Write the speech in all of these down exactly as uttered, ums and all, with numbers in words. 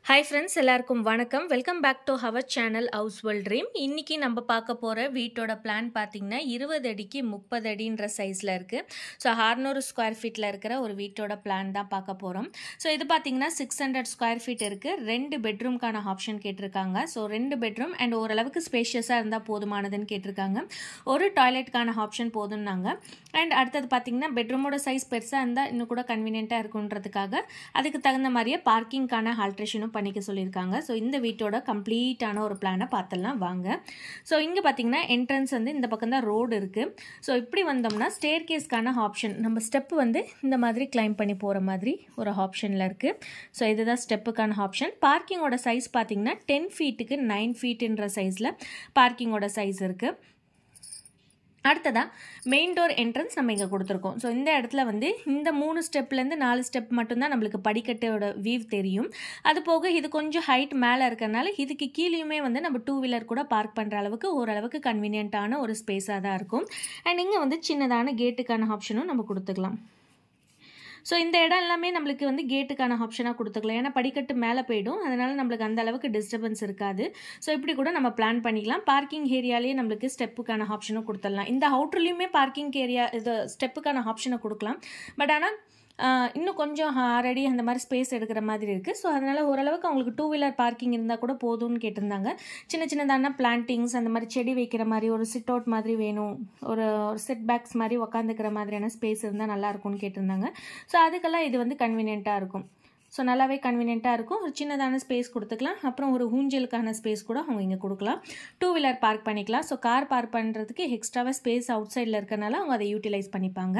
Hi friends, எல்லாருக்கும் வணக்கம். Welcome back to our channel house world dream. இன்னைக்கு நம்ம பார்க்க போற வீட்டோட பிளான் பார்த்தீங்கன்னா இருபது அடிக்கு முப்பது அடின்ற சைஸ்ல இருக்கு. ஸோ அறுநூறு ஸ்கொயர் ஃபீட்ல இருக்கிற ஒரு வீட்டோட பிளான் தான் பார்க்க போறோம். ஸோ இது பார்த்தீங்கன்னா சிக்ஸ் ஹண்ட்ரட் ஸ்கொயர் ஃபீட் இருக்கு. ரெண்டு பெட்ரூம்க்கான ஆப்ஷன் கேட்டிருக்காங்க. ஸோ ரெண்டு பெட்ரூம் அண்ட் ஓரளவுக்கு ஸ்பேஷியஸாக இருந்தால் போதுமானதுன்னு கேட்டிருக்காங்க. ஒரு டாய்லெட்கான ஆப்ஷன் போதும்னாங்க. அண்ட் அடுத்தது பார்த்தீங்கன்னா பெட்ரூமோட சைஸ் பெருசாக இருந்தால் இன்னும் கூட கன்வீனியன்ட்டாக இருக்குன்றதுக்காக அதுக்கு தகுந்த மாதிரியே பார்க்கிங்கான ஆல்ட்ரேஷனும் பண்ணிக்க சொல்லியிருக்காங்க. ஸோ இந்த வீட்டோட கம்ப்ளீட்டான ஒரு பிளானை பார்த்துடலாம் வாங்க. ஸோ இங்கே பார்த்தீங்கன்னா என்ட்ரன்ஸ் வந்து இந்த பக்கம் தான் ரோடு இருக்குது. ஸோ இப்படி வந்தோம்னா ஸ்டேர் கேஸ்க்கான ஆப்ஷன் நம்ம ஸ்டெப்பு வந்து இந்த மாதிரி கிளைம் பண்ணி போகிற மாதிரி ஒரு ஆப்ஷனில் இருக்குது. ஸோ இதுதான் ஸ்டெப்புக்கான ஆப்ஷன். பார்க்கிங்கோட சைஸ் பார்த்தீங்கன்னா டென் ஃபீட்டுக்கு நைன் ஃபீட்டுன்ற சைஸில் பார்க்கிங்கோட சைஸ் இருக்குது. அடுத்ததாக மெயின் டோர் என்ட்ரன்ஸ் நம்ம இங்கே கொடுத்துருக்கோம். ஸோ இந்த இடத்துல வந்து இந்த மூணு ஸ்டெப்லேருந்து நாலு ஸ்டெப் மட்டும்தான் நம்மளுக்கு படிக்கட்டோட வியூ தெரியும். அது போக இது கொஞ்சம் ஹைட் மேலே இருக்கிறனால இதுக்கு கீழேயுமே வந்து நம்ம டூ வீலர் கூட பார்க் பண்ணுற அளவுக்கு ஓரளவுக்கு கன்வீனியன்ட்டான ஒரு ஸ்பேஸாக தான் இருக்கும். அண்ட் இங்கே வந்து சின்னதான கேட்டுக்கான ஆப்ஷனும் நம்ம கொடுத்துக்கலாம். ஸோ இந்த இடம் எல்லாமே நம்மளுக்கு வந்து கேட்டுக்கான ஆப்ஷனாக கொடுத்துக்கலாம். ஏன்னா படிக்கட்டு மேலே போயிடும், அதனால் நம்மளுக்கு அந்த அளவுக்கு டிஸ்டர்பன்ஸ் இருக்காது. ஸோ இப்படி கூட நம்ம பிளான் பண்ணிக்கலாம். பார்க்கிங் ஏரியாலேயே நம்மளுக்கு ஸ்டெப்புக்கான ஆப்ஷனும் கொடுத்துடலாம். இந்த அவுட்டர்லேயுமே பார்க்கிங் ஏரியா இது ஸ்டெப்புக்கான ஆப்ஷனை கொடுக்கலாம். பட் ஆனால் இன்னும் கொஞ்சம் ஆல்ரெடி அந்த மாதிரி ஸ்பேஸ் எடுக்கிற மாதிரி இருக்குது. ஸோ அதனால் ஓரளவுக்கு அவங்களுக்கு டூ வீலர் பார்க்கிங் இருந்தால் கூட போதும்னு கேட்டிருந்தாங்க. சின்ன சின்னதான பிளான்டிங்ஸ் அந்த மாதிரி செடி வைக்கிற மாதிரி ஒரு சிட் அவுட் மாதிரி வேணும், ஒரு செட் பேக்ஸ் மாதிரி உக்காந்துக்கிற மாதிரியான ஸ்பேஸ் இருந்தால் நல்லாயிருக்கும்னு கேட்டிருந்தாங்க. ஸோ அதுக்கெல்லாம் இது வந்து கன்வீனியண்ட்டாக இருக்கும். ஸோ நல்லாவே கன்வீனியண்ட்டாக இருக்கும். ஒரு சின்னதான ஸ்பேஸ் கொடுத்துக்கலாம். அப்புறம் ஒரு ஊஞ்சலுக்கான ஸ்பேஸ் கூட அவங்க இங்கே கொடுக்கலாம். டூ வீலர் பார்க் பண்ணிக்கலாம். ஸோ கார் பார்க் பண்ணுறதுக்கு எக்ஸ்ட்ராவாக ஸ்பேஸ் அவுட் சைடில் இருக்கனால அவங்க அதை யூட்டிலைஸ் பண்ணிப்பாங்க.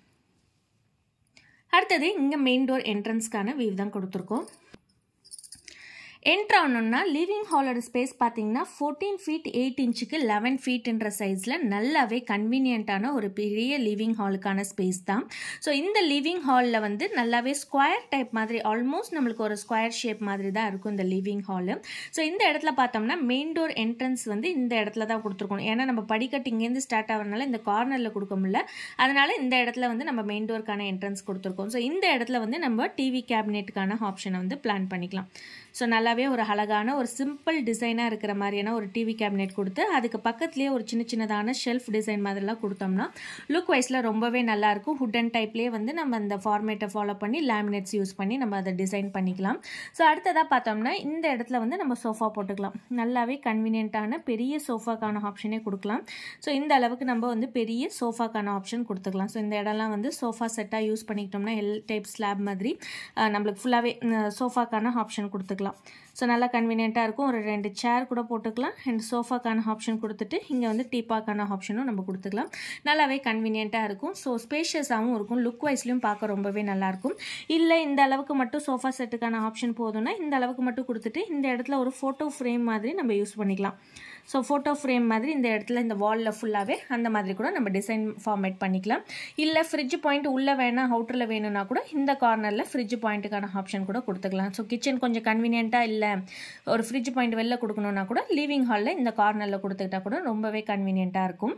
அடுத்தது இங்கே மெயின் டோர் என்ட்ரன்ஸ்க்கான வியூ தான் கொடுத்துருக்கோம். என்ட்ரு ஆனோம்னா லிவிங் ஹாலோட ஸ்பேஸ் பார்த்தீங்கன்னா ஃபோர்டீன் ஃபீட் எயிட் இன்ச்சுக்கு லெவன் ஃபீட்ன்ற சைஸில் நல்லாவே கன்வீனியண்ட்டான ஒரு பெரிய லிவிங் ஹாலுக்கான ஸ்பேஸ் தான். ஸோ இந்த லிவிங் ஹாலில் வந்து நல்லாவே ஸ்கொயர் டைப் மாதிரி ஆல்மோஸ்ட் நம்மளுக்கு ஒரு ஸ்கொயர் ஷேப் மாதிரி தான் இருக்கும் இந்த லிவிங் ஹாலு. ஸோ இந்த இடத்துல பார்த்தோம்னா மெயின் டோர் என்ட்ரன்ஸ் வந்து இந்த இடத்துல தான் கொடுத்துருக்கணும். ஏன்னா நம்ம படிக்கட்டு இங்கேருந்து ஸ்டார்ட் ஆகிறதுனால இந்த கார்னரில் கொடுக்க முடியல, அதனால இந்த இடத்துல வந்து நம்ம மெயின் டோருக்கான என்ட்ரன்ஸ் கொடுத்துருக்கோம். ஸோ இந்த இடத்துல வந்து நம்ம டிவி கேபினெட்டுக்கான ஆப்ஷனை வந்து பிளான் பண்ணிக்கலாம். ஸோ நல்லாவே ஒரு அழகான ஒரு சிம்பிள் டிசைனாக இருக்கிற மாதிரியான ஒரு டிவி கேபினெட் கொடுத்து அதுக்கு பக்கத்துலேயே ஒரு சின்ன சின்னதான ஷெல்ஃப் டிசைன் மாதிரிலாம் கொடுத்தோம்னா லுக் வைஸில் ரொம்பவே நல்லாயிருக்கும். ஹுட்டன் டைப்லேயே வந்து நம்ம அந்த ஃபார்மேட்டை ஃபாலோ பண்ணி லேமினேட்ஸ் யூஸ் பண்ணி நம்ம அதை டிசைன் பண்ணிக்கலாம். ஸோ அடுத்ததாக பார்த்தோம்னா இந்த இடத்துல வந்து நம்ம சோஃபா போட்டுக்கலாம். நல்லாவே கன்வீனியண்ட்டான பெரிய சோஃபாக்கான ஆப்ஷனே கொடுக்கலாம். ஸோ இந்த அளவுக்கு நம்ம வந்து பெரிய சோஃபாக்கான ஆப்ஷன் கொடுத்துக்கலாம். ஸோ இந்த இடம்லாம் வந்து சோஃபா செட்டாக யூஸ் பண்ணிக்கிட்டோம்னா எல் டைப் ஸ்லாப் மாதிரி நம்மளுக்கு ஃபுல்லாகவே சோஃபாக்கான ஆப்ஷன் கொடுத்துக்கலாம். ஸோ நல்லா கன்வீனியண்ட்டாக இருக்கும். ஒரு ரெண்டு சேர் கூட போட்டுக்கலாம். அண்ட் சோஃபாக்கான ஆப்ஷன் கொடுத்துட்டு இங்கே வந்து டீப்பாக்கான ஆப்ஷனும் நம்ம கொடுத்துக்கலாம். நல்லாவே கன்வீனியண்ட்டாக இருக்கும். ஸோ ஸ்பேஷியஸாகவும் இருக்கும். லுக் வைஸ்லையும் பார்க்க ரொம்பவே நல்லாயிருக்கும். இல்லை இந்த அளவுக்கு மட்டும் சோஃபா செட்டுக்கான ஆப்ஷன் போதும்னா இந்த அளவுக்கு மட்டும் கொடுத்துட்டு இந்த இடத்துல ஒரு ஃபோட்டோ ஃப்ரேம் மாதிரி நம்ம யூஸ் பண்ணிக்கலாம். ஸோ ஃபோட்டோ ஃப்ரேம் மாதிரி இந்த இடத்துல இந்த வாலில் ஃபுல்லாகவே அந்த மாதிரி கூட நம்ம டிசைன் ஃபார்மேட் பண்ணிக்கலாம். இல்லை ஃப்ரிட்ஜ் பாயிண்ட் உள்ளே வேணால் அவுட்டரில் வேணும்னா கூட இந்த கார்னரில் ஃப்ரிட்ஜ் பாயிண்ட்டுக்கான ஆப்ஷன் கூட கொடுத்துக்கலாம். ஸோ கிச்சன் கொஞ்சம் கன்வீனியண்ட்டாக இல்லை ஒரு ஃப்ரிட்ஜ் பாயிண்ட் வெளில கொடுக்கணுன்னா கூட லிவிங் ஹாலில் இந்த கார்னரில் கொடுத்துக்கிட்டா கூட ரொம்பவே கன்வீனியண்ட்டாக இருக்கும்.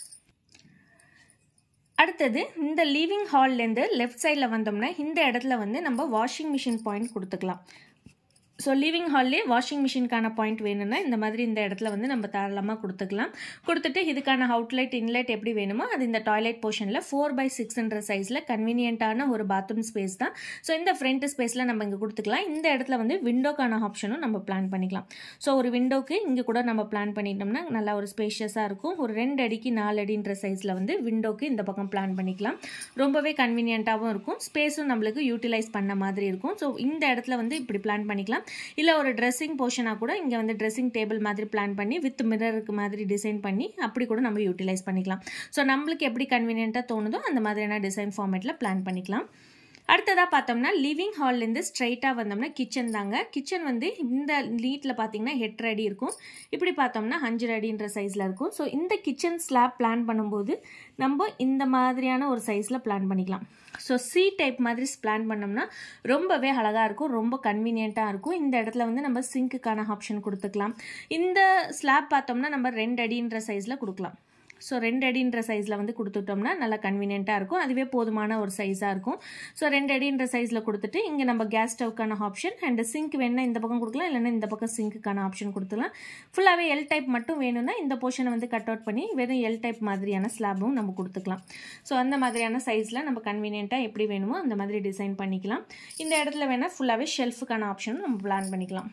அடுத்தது இந்த லிவிங் ஹால்லேருந்து லெஃப்ட் சைடில் வந்தோம்னா இந்த இடத்துல வந்து நம்ம வாஷிங் மிஷின் பாயிண்ட் கொடுத்துக்கலாம். ஸோ லிவிங் ஹால்லே வாஷிங் மிஷினுக்கான பாயிண்ட் வேணும்னா இந்த மாதிரி இந்த இடத்துல வந்து நம்ம தாராளமாக கொடுத்துக்கலாம். கொடுத்துட்டு இதுக்கான அவுட்லெட் இன்லெட் எப்படி வேணுமோ அது இந்த டாய்லெட் போர்ஷனில் ஃபோர் பை சிக்ஸ்ன்ற சைஸில் கன்வீனியண்ட்டான ஒரு பாத்ரூம் ஸ்பேஸ் தான். ஸோ இந்த ஃப்ரண்ட் ஸ்பேஸில் நம்ம இங்கே கொடுத்துக்கலாம். இந்த இடத்துல வந்து விண்டோக்கான ஆப்ஷனும் நம்ம பிளான் பண்ணிக்கலாம். ஸோ ஒரு விண்டோக்கு இங்கே கூட நம்ம பிளான் பண்ணிட்டோம்னா நல்லா ஒரு ஸ்பேஷியஸாக இருக்கும். ஒரு ரெண்டு அடிக்கு நாலு அடின்ற சைஸில் வந்து விண்டோக்கு இந்த பக்கம் பிளான் பண்ணிக்கலாம். ரொம்பவே கன்வீனியண்ட்டாகவும் இருக்கும். ஸ்பேஸும் நம்மளுக்கு யூட்டிலைஸ் பண்ண மாதிரி இருக்கும். ஸோ இந்த இடத்துல வந்து இப்படி பிளான் பண்ணிக்கலாம். இல்லை ஒரு ட்ரெஸ்ஸிங் போர்ஷனாக கூட இங்கே வந்து ட்ரெஸ்ஸிங் டேபிள் மாதிரி பிளான் பண்ணி வித் மிரருக்கு மாதிரி டிசைன் பண்ணி அப்படி கூட நம்ம யூட்டிலைஸ் பண்ணிக்கலாம். ஸோ நம்மளுக்கு எப்படி கன்வீனியண்ட்டாக தோணுதோ அந்த மாதிரியான டிசைன் ஃபார்மேட்டில் பிளான் பண்ணிக்கலாம். அடுத்ததாக பார்த்தோம்னா லிவிங் ஹால்லேருந்து ஸ்ட்ரைட்டாக வந்தோம்னா கிச்சன் தாங்க. கிச்சன் வந்து இந்த நீட்டில் பார்த்தீங்கன்னா எட்டரை அடி இருக்கும். இப்படி பார்த்தோம்னா அஞ்சு அடின்ற சைஸில் இருக்கும். ஸோ இந்த கிச்சன் ஸ்லாப் பிளான் பண்ணும்போது நம்ம இந்த மாதிரியான ஒரு சைஸில் பிளான் பண்ணிக்கலாம். ஸோ சி டைப் மாதிரி பிளான் பண்ணோம்னா ரொம்பவே அழகாக இருக்கும், ரொம்ப கன்வீனியண்ட்டாக இருக்கும். இந்த இடத்துல வந்து நம்ம சிங்க்குக்கான ஆப்ஷன் கொடுத்துக்கலாம். இந்த ஸ்லாப் பார்த்தோம்னா நம்ம ரெண்டு அடின்ற சைஸில் கொடுக்கலாம். ஸோ ரெண்டு அடின்ற சைஸில் வந்து கொடுத்துட்டோம்னா நல்லா கன்வீனியண்ட்டாக இருக்கும். அதுவே போதுமான ஒரு சைஸாக இருக்கும். ஸோ ரெண்டு அடின்ற சைஸில் கொடுத்துட்டு இங்கே நம்ம கேஸ் ஸ்டவ்க்கான ஆப்ஷன் அண்ட் சிங்க் வேணுன்னா இந்த பக்கம் கொடுக்கலாம், இல்லைன்னா இந்த பக்கம் சிங்க்குக்கான ஆப்ஷன் கொடுத்துலாம். ஃபுல்லாகவே எல் டைப் மட்டும் வேணும்னா இந்த போர்ஷனை வந்து கட் அவுட் பண்ணி வெறும் எல் டைப் மாதிரியான ஸ்லாபும் நம்ம கொடுத்துக்கலாம். ஸோ அந்த மாதிரியான சைஸில் நம்ம கன்வீனியண்ட்டாக எப்படி வேணுமோ அந்த மாதிரி டிசைன் பண்ணிக்கலாம். இந்த இடத்துல வேணால் ஃபுல்லாகவே ஷெல்ஃபுக்கான ஆப்ஷனும் நம்ம பிளான் பண்ணிக்கலாம்.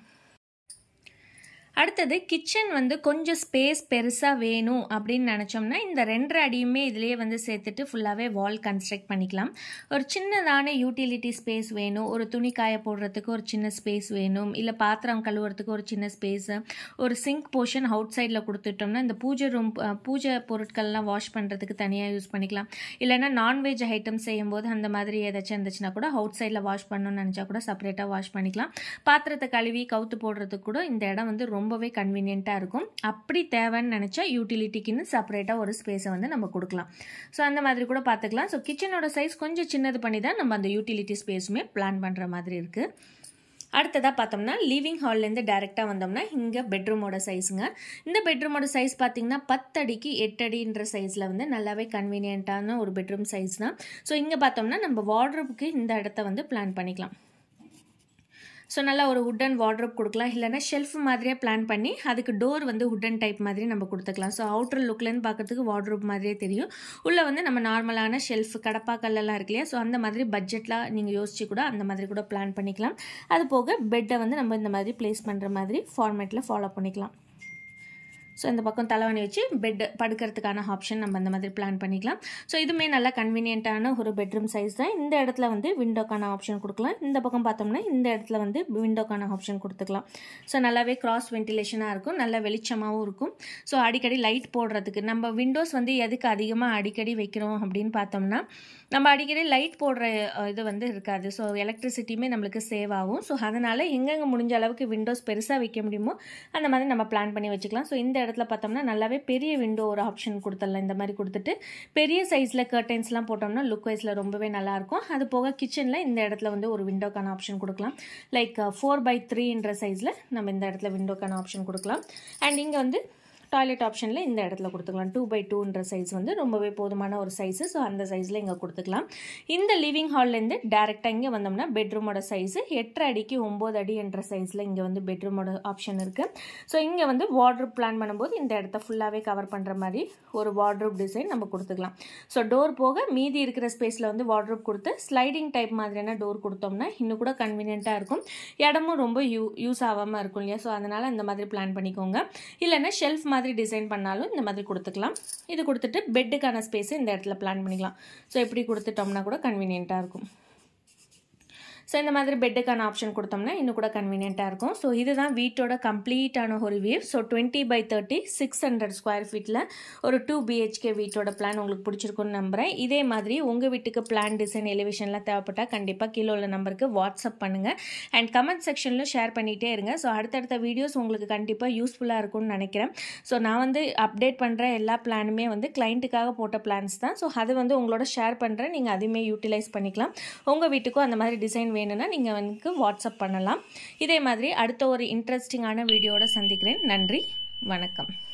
அடுத்தது கிச்சன் வந்து கொஞ்சம் ஸ்பேஸ் பெருசாக வேணும் அப்படின்னு நினச்சோம்னா இந்த ரெண்டரை அடியுமே இதிலேயே வந்து சேர்த்துட்டு ஃபுல்லாகவே வால் கன்ஸ்ட்ரக்ட் பண்ணிக்கலாம். ஒரு சின்னதான யூட்டிலிட்டி ஸ்பேஸ் வேணும், ஒரு துணி காய போடுறதுக்கு ஒரு சின்ன ஸ்பேஸ் வேணும், இல்லை பாத்திரம் கழுவுறதுக்கு ஒரு சின்ன ஸ்பேஸு, ஒரு சிங்க் போர்ஷன் அவுட் சைடில் கொடுத்துட்டோம்னா இந்த பூஜை ரூம் பூஜை பொருட்கள்லாம் வாஷ் பண்ணுறதுக்கு தனியாக யூஸ் பண்ணிக்கலாம். இல்லைன்னா நான்வெஜ் ஐட்டம் செய்யும்போது அந்த மாதிரி ஏதாச்சும் இருந்துச்சுன்னா கூட அவுட் சைடில் வாஷ் பண்ணணும்னு நினச்சா கூட செப்பரேட்டாக வாஷ் பண்ணிக்கலாம். பாத்திரத்தை கழுவி கவுத்து போடுறதுக்கு கூட இந்த இடம் வந்து ரொம்ப ரொம்பவே கன்வீனியண்ட்டாக இருக்கும். அப்படி தேவைன்னு நினச்சா யூட்டிலிட்டிக்குன்னு செப்பரேட்டாக ஒரு ஸ்பேஸை வந்து நம்ம கொடுக்கலாம். ஸோ அந்த மாதிரி கூட பார்த்துக்கலாம். ஸோ கிச்சனோட சைஸ் கொஞ்சம் சின்னது பண்ணி தான் நம்ம அந்த யூட்டிலிட்டி ஸ்பேஸுமே பிளான் பண்ணுற மாதிரி இருக்குது. அடுத்ததாக பார்த்தோம்னா லிவிங் ஹால்லேருந்து டேரெக்டாக வந்தோம்னா இங்கே பெட்ரூமோட சைஸுங்க. இந்த பெட்ரூமோட சைஸ் பார்த்தீங்கன்னா பத்து அடிக்கு எட்டு அடின்ற சைஸில் வந்து நல்லாவே கன்வீனியண்ட்டான ஒரு பெட்ரூம் சைஸ் தான். ஸோ இங்கே பார்த்தோம்னா நம்ம வார்ட்ரோப்புக்கு இந்த இடத்த வந்து பிளான் பண்ணிக்கலாம். ஸோ நல்லா ஒரு வுட்டன் வார்ட்ரோப் கொடுக்கலாம், இல்லைனா ஷெல்ஃப் மாதிரியே பிளான் பண்ணி அதுக்கு டோர் வந்து வுட்டன் டைப் மாதிரி நம்ம கொடுத்துக்கலாம். ஸோ அவுட்டர் லுக்லேருந்து பார்க்கறதுக்கு வார்ட்ரோப் மாதிரியே தெரியும். உள்ளே வந்து நம்ம நார்மலான ஷெல்ஃப் கடப்பாக்கல்லாம் இருக்கு இல்லையா, ஸோ அந்த மாதிரி பட்ஜெட்டில் நீங்கள் யோசிச்சு கூட அந்த மாதிரி கூட பிளான் பண்ணிக்கலாம். அது போக பெட்டை வந்து நம்ம இந்த மாதிரி பிளேஸ் பண்ணுற மாதிரி ஃபார்மேட்டில் ஃபாலோ பண்ணிக்கலாம். ஸோ இந்த பக்கம் தலைவணி வச்சு பெட் படுக்கிறதுக்கான ஆப்ஷன் நம்ம அந்த மாதிரி பிளான் பண்ணிக்கலாம். ஸோ இதுவுமே நல்லா கன்வீனியண்ட்டான ஒரு பெட்ரூம் சைஸ் தான். இந்த இடத்துல வந்து விண்டோக்கான ஆப்ஷன் கொடுக்கலாம். இந்த பக்கம் பார்த்தோம்னா இந்த இடத்துல வந்து விண்டோக்கான ஆப்ஷன் கொடுத்துக்கலாம். ஸோ நல்லாவே கிராஸ் வென்டிலேஷனாக இருக்கும், நல்லா வெளிச்சமாகவும் இருக்கும். ஸோ அடிக்கடி லைட் போடுறதுக்கு நம்ம விண்டோஸ் வந்து எதுக்கு அதிகமாக அடிக்கடி வைக்கிறோம் அப்படின்னு பார்த்தோம்னா நம்ம அடிக்கடி லைட் போடுற இது வந்து இருக்காது. ஸோ எலக்ட்ரிசிட்டியுமே நம்மளுக்கு சேவ் ஆகும். ஸோ அதனால் எங்கெங்கே முடிஞ்ச அளவுக்கு விண்டோஸ் பெருசாக வைக்க முடியுமோ அந்த மாதிரி நம்ம பிளான் பண்ணி வச்சுக்கலாம். ஸோ இந்த இடத்துல பார்த்தோம்னா நல்லாவே பெரிய விண்டோ ஒரு ஆப்ஷன் கொடுத்துடலாம். இந்த மாதிரி கொடுத்துட்டு பெரிய சைஸில் கர்டன்ஸ்லாம் போட்டோம்னா லுக் வைஸில் ரொம்பவே நல்லாயிருக்கும். அது போக கிச்சனில் இந்த இடத்துல வந்து ஒரு விண்டோக்கான ஆப்ஷன் கொடுக்கலாம். லைக் ஃபோர் பை த்ரீன்ற சைஸில் நம்ம இந்த இடத்துல விண்டோக்கான ஆப்ஷன் கொடுக்கலாம். அண்ட் இங்கே வந்து டாய்லெட் ஆப்ஷனில் இந்த இடத்துல கொடுத்துக்கலாம். டூ பை டூன்ற சைஸ் வந்து ரொம்பவே போதுமான ஒரு சைஸு. ஸோ அந்த சைஸில் இங்கே கொடுத்துக்கலாம். இந்த லிவிங் ஹால்லேருந்து டேரெக்டாக இங்கே வந்தோம்னா பெட்ரூமோட சைஸு எட்டரை அடிக்கு ஒம்பது அடி என்ற சைஸில் இங்கே வந்து பெட்ரூமோட ஆப்ஷன் இருக்குது. ஸோ இங்கே வந்து வார்ட்ரோப் பிளான் பண்ணும்போது இந்த இடத்த ஃபுல்லாகவே கவர் பண்ணுற மாதிரி ஒரு வார்ட்ரோப் டிசைன் நம்ம கொடுத்துக்கலாம். ஸோ டோர் போக மீதி இருக்கிற ஸ்பேஸில் வந்து வார்ட்ரோப் கொடுத்து ஸ்லைடிங் டைப் மாதிரியான டோர் கொடுத்தோம்னா இன்னும் கூட கன்வீனியண்ட்டாக இருக்கும். இடமும் ரொம்ப யூ யூஸ் ஆகாமல் இருக்கும் இல்லையா. ஸோ அதனால் இந்த மாதிரி பிளான் பண்ணிக்கோங்க. இல்லைன்னா ஷெல்ஃப் மாதிரி டிசைன் பண்ணாலும் இந்த மாதிரி கொடுத்துக்கலாம். இது கொடுத்துட்டு பெட்டுக்கான ஸ்பேஸ் இந்த இடத்துல பிளான் பண்ணிக்கலாம். ஸோ எப்படி கொடுத்துட்டோம்னா கூட கன்வீனியண்ட்டாக இருக்கும். ஸோ இந்த மாதிரி பெட்டுக்கான ஆப்ஷன் கொடுத்தோம்னா இன்னும் கூட கன்வீனியண்ட்டாக இருக்கும். ஸோ இதுதான் வீட்டோட கம்ப்ளீட்டான ஒரு view. So twenty by thirty six hundred square ஃபீட்டில் ஒரு டூ பிஹெச்கே வீட்டோட பிளான் உங்களுக்கு பிடிச்சிருக்குன்னு நம்புகிறேன். இதே மாதிரி உங்கள் வீட்டுக்கு பிளான் டிசைன் எலிவேஷன்லாம் தேவைப்பட்டால் கண்டிப்பாக கீழே உள்ள நம்பருக்கு வாட்ஸ்அப் பண்ணுங்கள். அண்ட் கமெண்ட் செக்ஷனில் ஷேர் பண்ணிகிட்டே இருங்க. ஸோ அடுத்தடுத்த வீடியோஸ் உங்களுக்கு கண்டிப்பாக யூஸ்ஃபுல்லாக இருக்கும்னு நினைக்கிறேன். ஸோ நான் வந்து அப்டேட் பண்ணுற எல்லா பிளானுமே வந்து கிளைண்ட்டுக்காக போட்ட பிளான்ஸ் தான். ஸோ அது வந்து உங்களோட ஷேர் பண்ணுறேன். நீங்கள் அதுவுமே யூட்டிலைஸ் பண்ணிக்கலாம். உங்கள் வீட்டுக்கும் அந்த மாதிரி டிசைன் வேணும்னா நீங்கள் எனக்கு வாட்ஸ்அப் பண்ணலாம். இதே மாதிரி அடுத்த ஒரு இன்ட்ரெஸ்டிங்கான வீடியோட சந்திக்கிறேன். நன்றி, வணக்கம்.